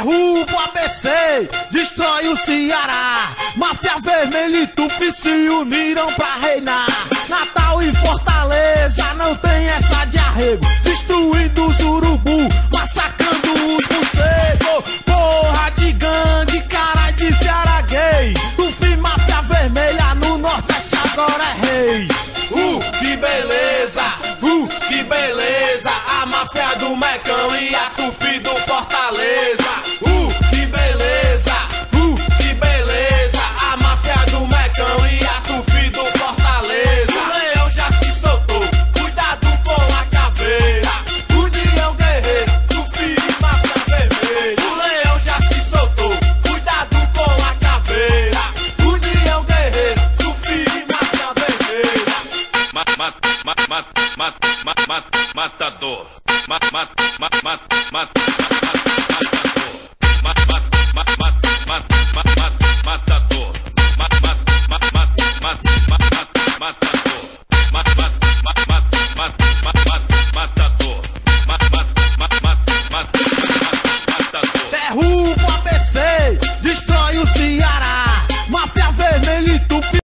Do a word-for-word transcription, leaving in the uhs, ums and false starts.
derruba o A B C, destrói o Ceará. Máfia Vermelha e Tupi se uniram pra reinar. Natal e Fortaleza não tem essa de arrego, destruindo os urubu, massacrando os morcegos. Porra de gangue, cara de Ceará gay. Tupi, Máfia Vermelha no Nordeste agora é rei. Uh, que beleza, uh, que beleza. A máfia do Mecão e a Tufi do Fortaleza. Uh, que beleza, uh, que beleza. A máfia do Mecão e a Tufi do Fortaleza. O leão já se soltou, cuidado com a caveira. União Guerreiro, Tufi e Máfia Vermelha. O leão já se soltou, cuidado com a caveira. União Guerreiro, Tufi e Máfia Vermelha. Mat, mat, mat, mat, mat, mat, mat, matador. Mat, mat, mat, mat, mat, mat, mat, mat.